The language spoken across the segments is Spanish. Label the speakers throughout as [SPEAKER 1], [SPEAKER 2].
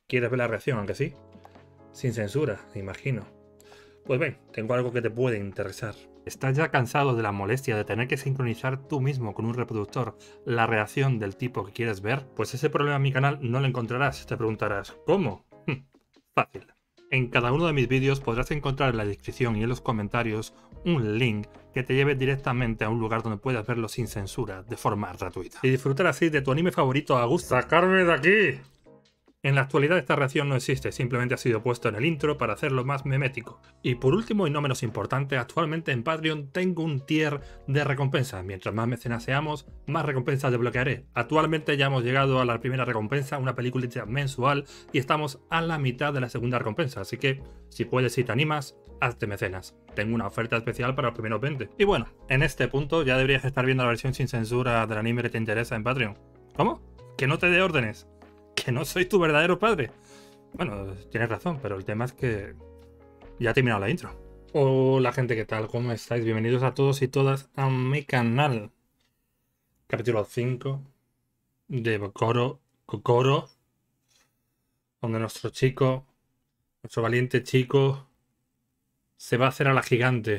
[SPEAKER 1] ¿Quieres ver la reacción, aunque sí? Sin censura, imagino. Pues bien, tengo algo que te puede interesar. ¿Estás ya cansado de la molestia de tener que sincronizar tú mismo con un reproductor la reacción del tipo que quieres ver? Pues ese problema en mi canal no lo encontrarás. Te preguntarás, ¿cómo? Fácil. En cada uno de mis vídeos podrás encontrar en la descripción y en los comentarios un link que te lleve directamente a un lugar donde puedas verlo sin censura, de forma gratuita. Y disfrutar así de tu anime favorito a gusto. ¡Sacarme de aquí! En la actualidad esta reacción no existe, simplemente ha sido puesto en el intro para hacerlo más memético. Y por último y no menos importante, actualmente en Patreon tengo un tier de recompensas. Mientras más mecenas seamos, más recompensas desbloquearé. Actualmente ya hemos llegado a la primera recompensa, una peliculita mensual, y estamos a la mitad de la segunda recompensa, así que si puedes y te animas, hazte mecenas. Tengo una oferta especial para los primeros 20. Y bueno, en este punto ya deberías estar viendo la versión sin censura del anime que te interesa en Patreon. ¿Cómo? ¿Que no te dé órdenes? ¿Que no soy tu verdadero padre? Bueno, tienes razón, pero el tema es que ya he terminado la intro. Hola gente, ¿qué tal? ¿Cómo estáis? Bienvenidos a todos y todas a mi canal. Capítulo 5 de Kokoro, donde nuestro valiente chico, se va a hacer a la gigante.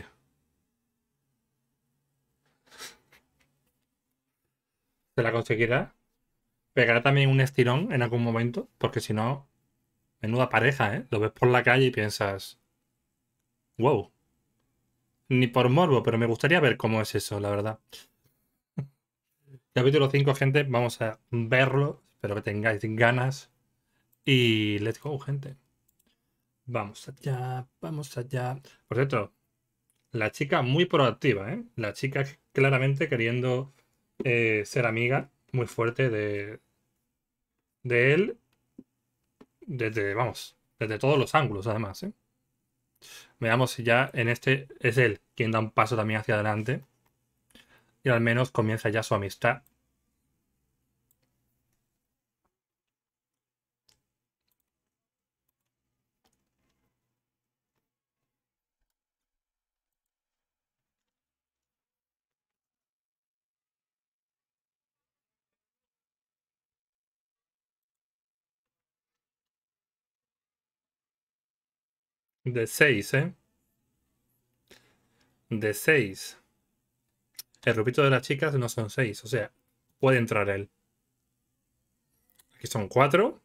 [SPEAKER 1] ¿Se la conseguirá? ¿Pegará también un estirón en algún momento? Porque si no, menuda pareja, ¿eh? Lo ves por la calle y piensas, wow. Ni por morbo, pero me gustaría ver cómo es eso, la verdad. Capítulo 5, gente, vamos a verlo. Espero que tengáis ganas. Y let's go, gente. Vamos allá, vamos allá. Por cierto, la chica muy proactiva, ¿eh? La chica claramente queriendo ser amiga muy fuerte de él. Desde todos los ángulos, además, ¿eh? Veamos si ya en este es él quien da un paso también hacia adelante. Y al menos comienza ya su amistad. De 6, ¿eh? De 6. El grupito de las chicas no son 6, o sea, puede entrar él. Aquí son 4.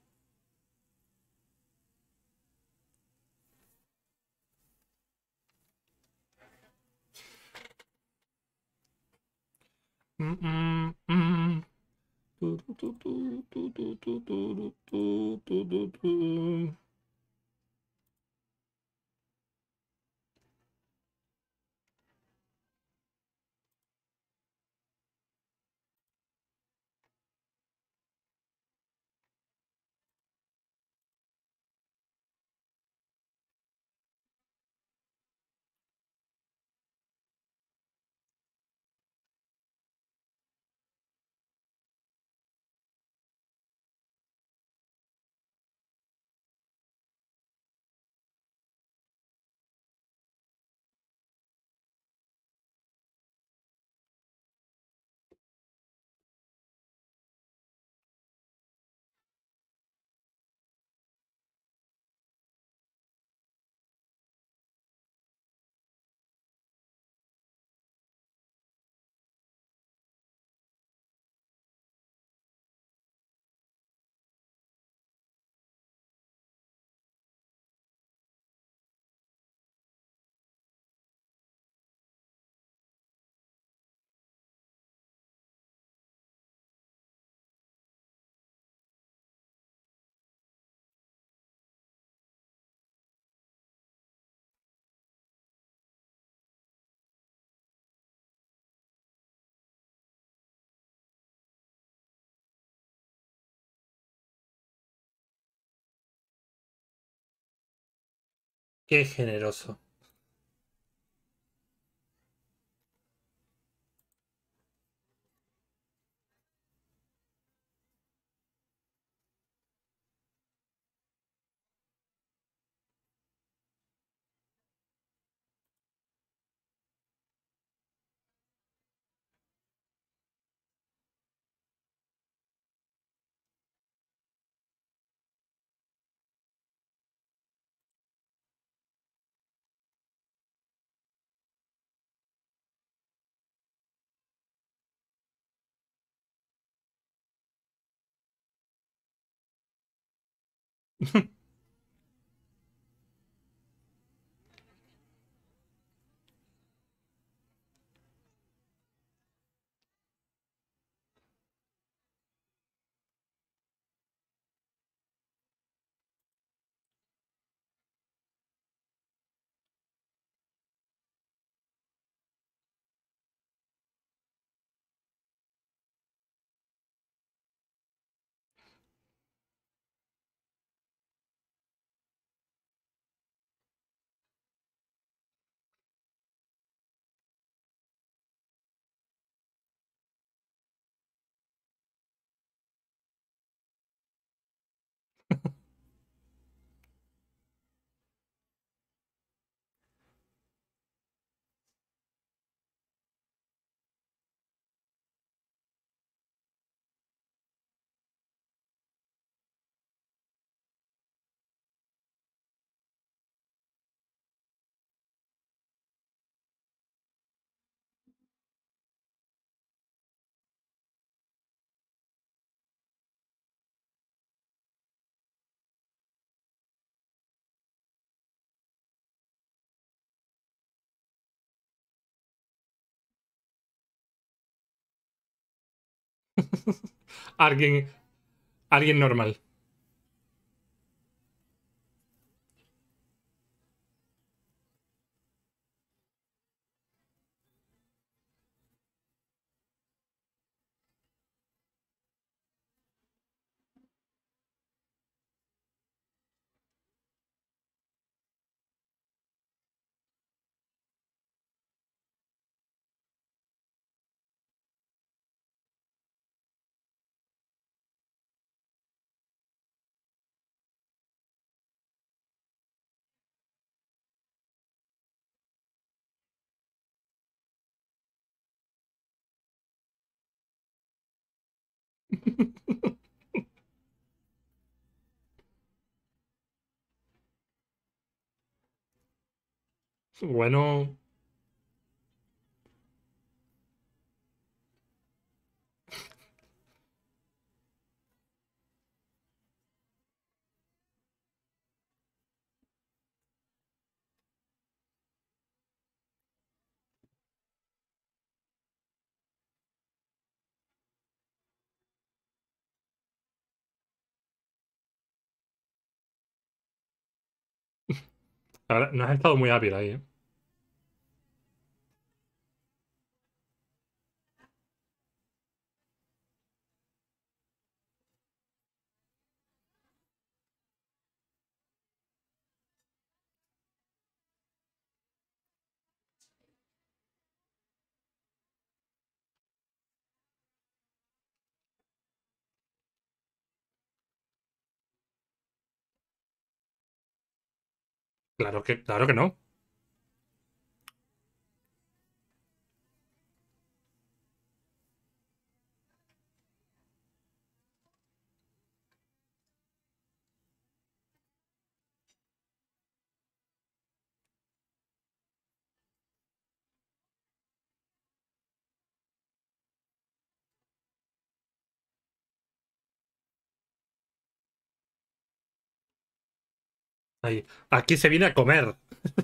[SPEAKER 1] Qué generoso. Alguien, alguien normal. Bueno, ahora no has estado muy hábil ahí, ¿eh? Claro que no. Ahí. Aquí se viene a comer.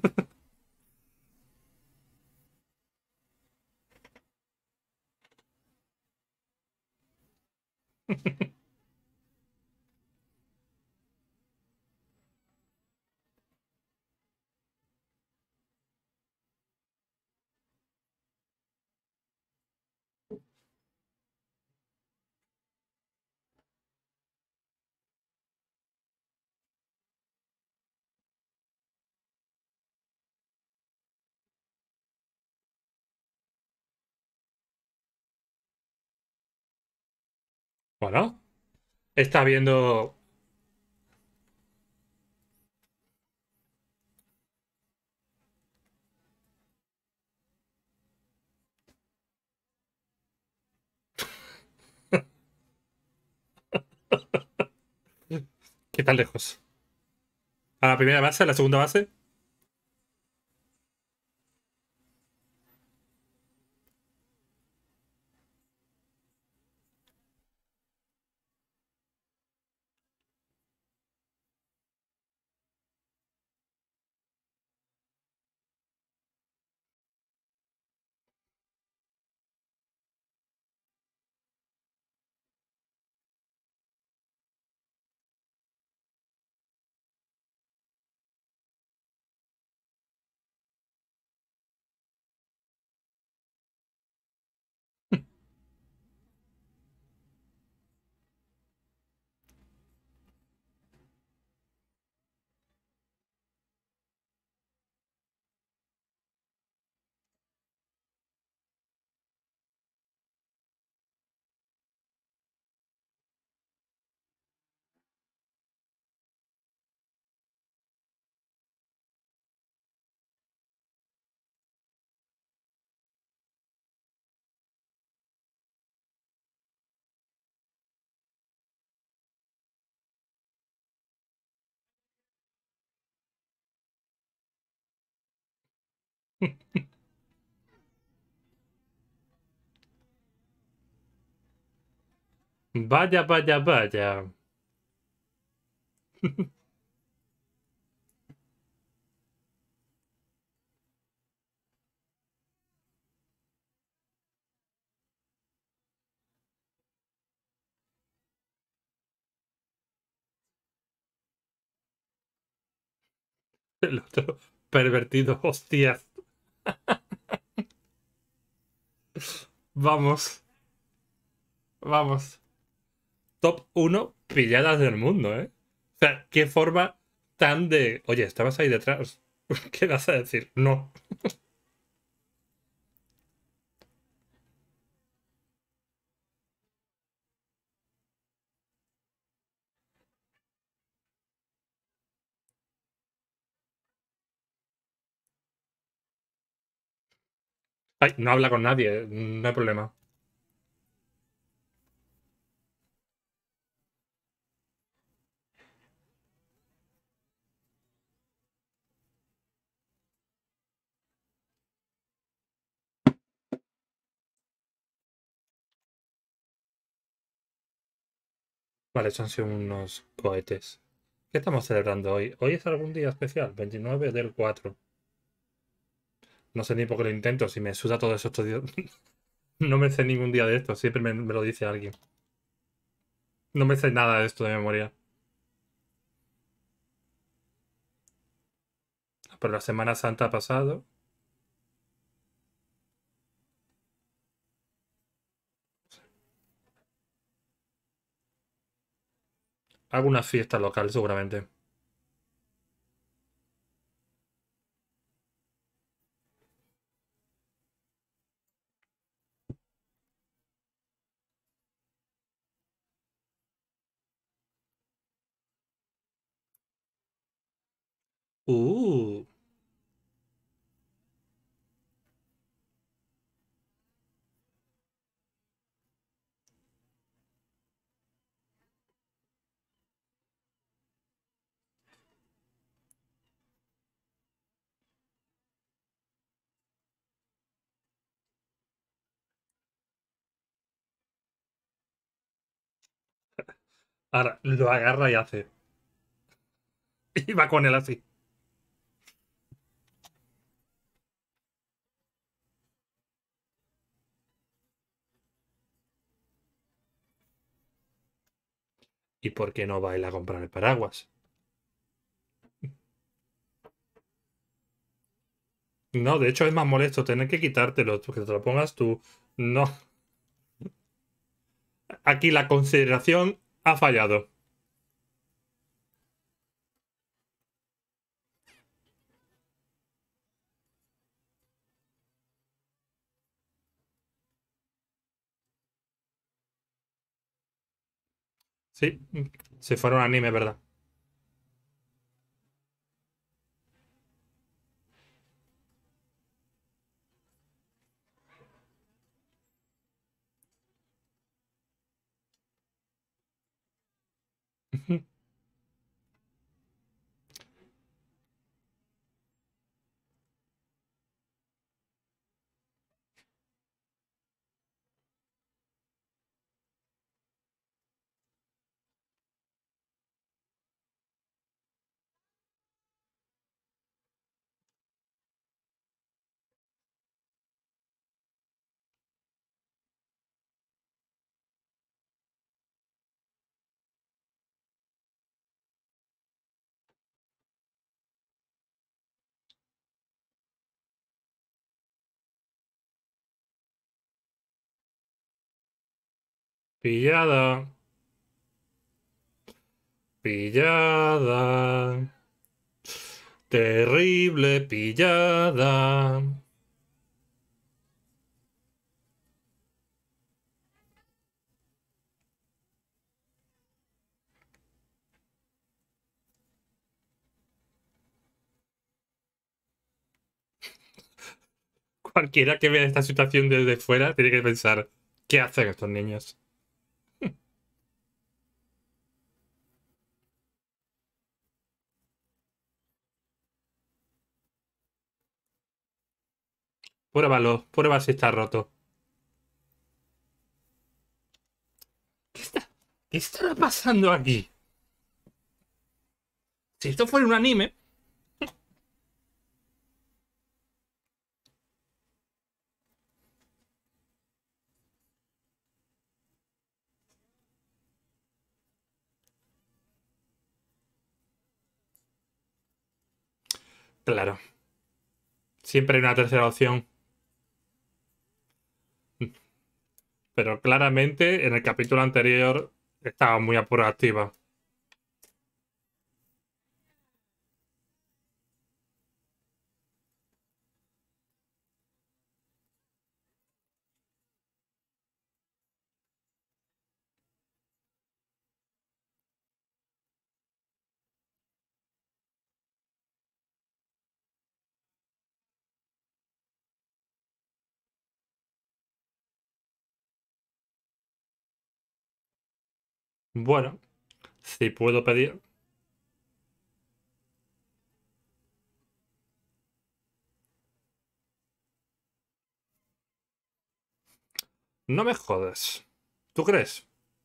[SPEAKER 1] Bueno, está viendo. ¿Qué tan lejos? ¿A la primera base, a la segunda base? Vaya, vaya, vaya. El otro pervertido, hostias. Vamos, vamos. Top uno pilladas del mundo, ¿eh? O sea, qué forma tan de... Oye, estabas ahí detrás. ¿Qué vas a decir? No. Ay, no habla con nadie, no hay problema. Vale, son sido unos cohetes. ¿Qué estamos celebrando hoy? ¿Hoy es algún día especial? 29 del 4. No sé ni por qué lo intento, si me suda todo eso estos días. No me sé ningún día de esto, siempre me lo dice alguien. No me sé nada de esto de memoria. Pero la Semana Santa ha pasado. Hago una fiesta local, seguramente. Uh, Ahora lo agarra y hace. Y va con él así. ¿Y por qué no va él a comprar el paraguas? No, de hecho es más molesto tener que quitártelo, que te lo pongas tú. No, aquí la consideración ha fallado. Sí, si fuera un anime, ¿verdad? Pillada, pillada, terrible pillada. Cualquiera que vea esta situación desde fuera tiene que pensar, ¿qué hacen estos niños? Pruébalo, prueba si está roto. ¿Qué está, ¿Qué estará pasando aquí? Si esto fuera un anime, claro, siempre hay una tercera opción. Pero claramente en el capítulo anterior estaba muy apurativa. Bueno, si puedo pedir. No me jodas. ¿Tú crees?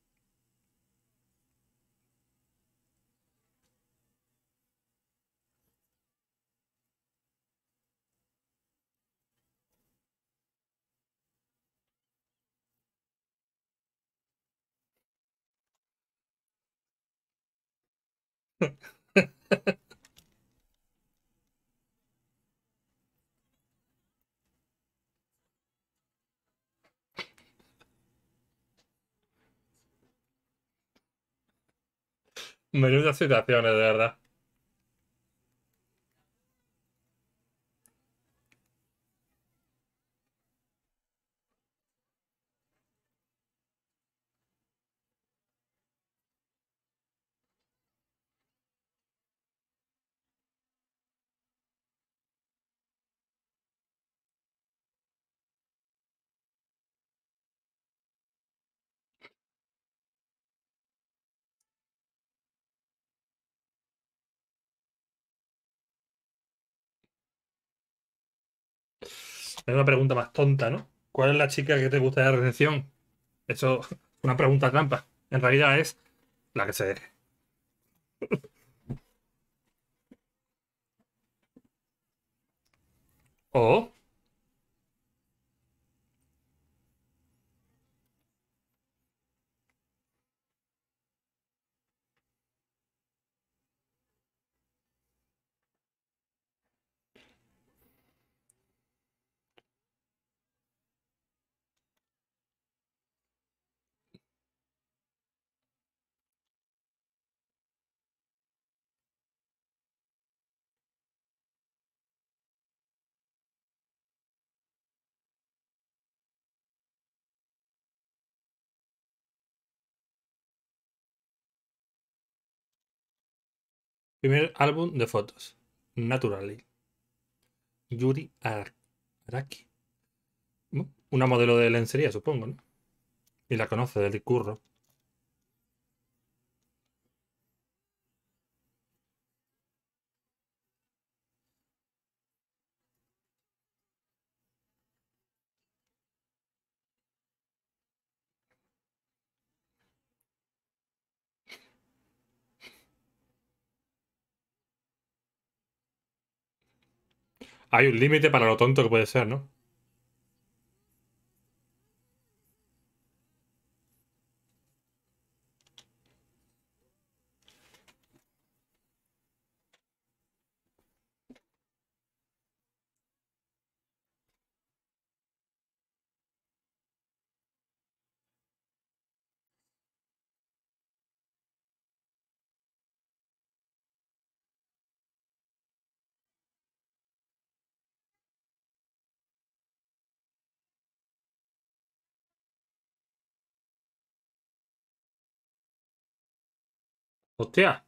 [SPEAKER 1] Menudas situaciones, de verdad. Es una pregunta más tonta, ¿no? ¿Cuál es la chica que te gusta de la recepción? Eso es una pregunta trampa. En realidad es la que se deje. O, primer álbum de fotos. Naturally. Araki. ¿No? Una modelo de lencería, supongo, ¿no? Y la conoce del curro. Hay un límite para lo tonto que puede ser, ¿no? Hostia,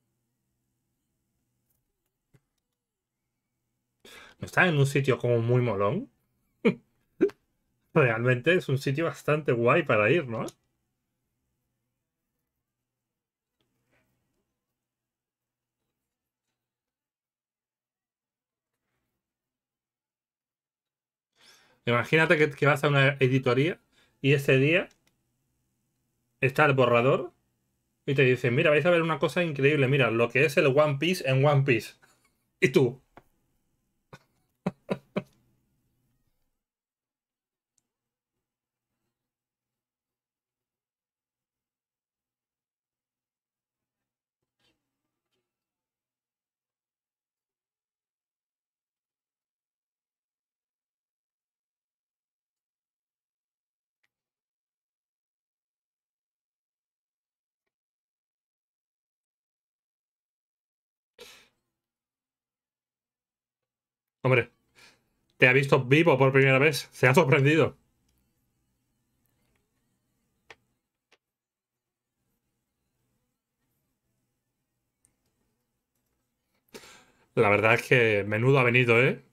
[SPEAKER 1] ¿no está en un sitio como muy molón? Realmente es un sitio bastante guay para ir, ¿no? Imagínate que vas a una editoría y ese día está el borrador y te dicen, mira, vais a ver una cosa increíble, mira, lo que es el One Piece en One Piece. Y tú, hombre, te ha visto vivo por primera vez, se ha sorprendido. La verdad es que menudo ha venido, ¿eh?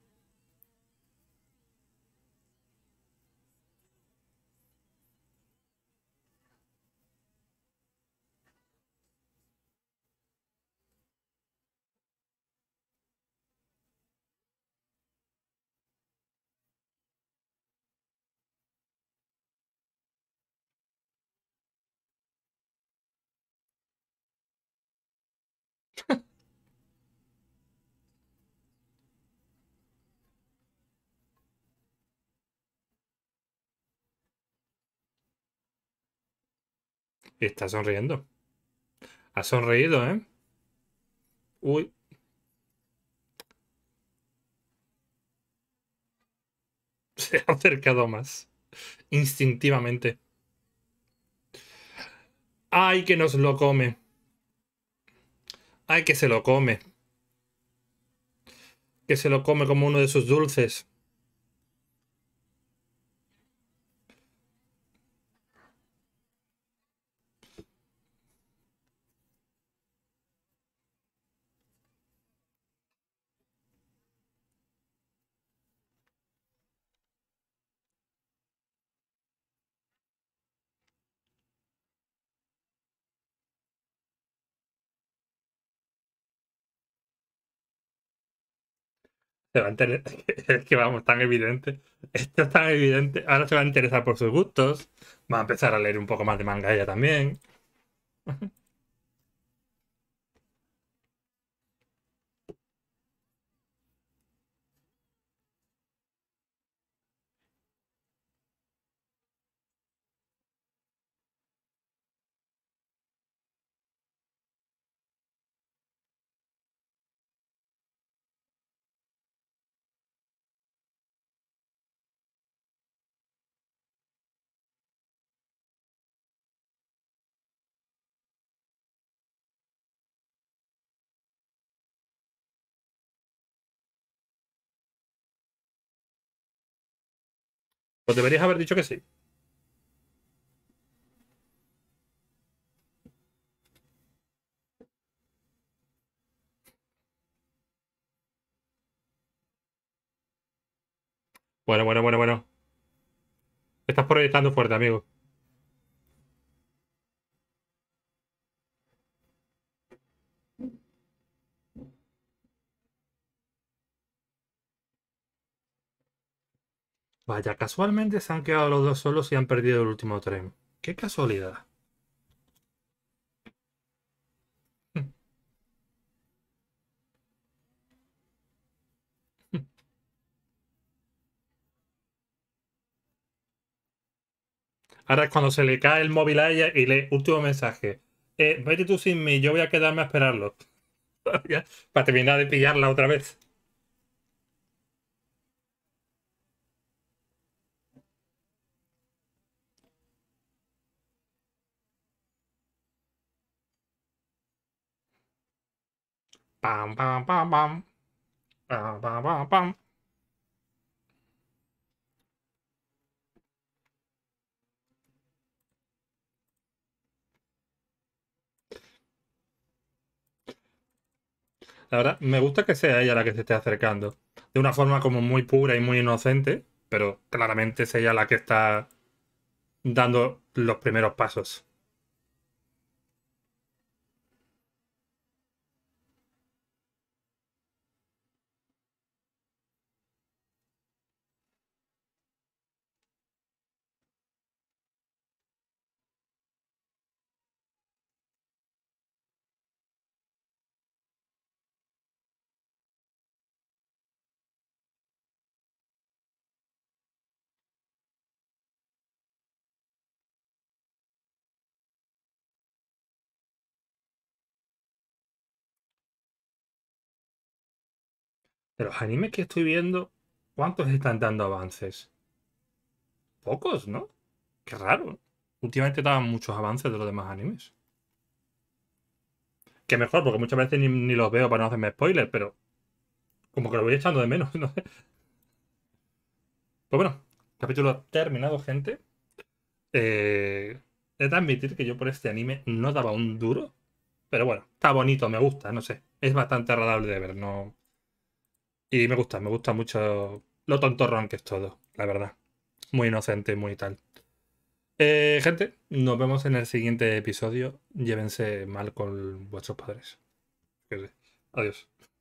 [SPEAKER 1] Y está sonriendo. Ha sonreído, ¿eh? Uy, se ha acercado más. Instintivamente. ¡Ay, que nos lo come! ¡Ay, que se lo come! Que se lo come como uno de sus dulces. Se va a Es que vamos, tan evidente. Esto es tan evidente. Ahora se va a interesar por sus gustos. Va a empezar a leer un poco más de manga ella también. Pues deberías haber dicho que sí. Bueno, bueno, bueno, bueno. Estás proyectando fuerte, amigo. Vaya, casualmente se han quedado los dos solos y han perdido el último tren. Qué casualidad. Ahora es cuando se le cae el móvil a ella y lee último mensaje. Vete tú sin mí, yo voy a quedarme a esperarlo. Ya, para terminar de pillarla otra vez. Pam, pam, pam, pam. Pam, pam, pam, pam. La verdad, me gusta que sea ella la que se esté acercando. De una forma como muy pura y muy inocente, pero claramente es ella la que está dando los primeros pasos. De los animes que estoy viendo, ¿cuántos están dando avances? Pocos, ¿no? Qué raro. Últimamente daban muchos avances de los demás animes. Que mejor, porque muchas veces ni los veo para no hacerme spoilers, pero como que lo voy echando de menos, ¿no? Pues bueno, capítulo terminado, gente. He de admitir que yo por este anime no daba un duro. Pero bueno, está bonito, me gusta, no sé. Es bastante agradable de ver, ¿no? Y me gusta mucho lo tontorrón que es todo, la verdad. Muy inocente, muy tal. Gente, nos vemos en el siguiente episodio. Llévense mal con vuestros padres. Adiós.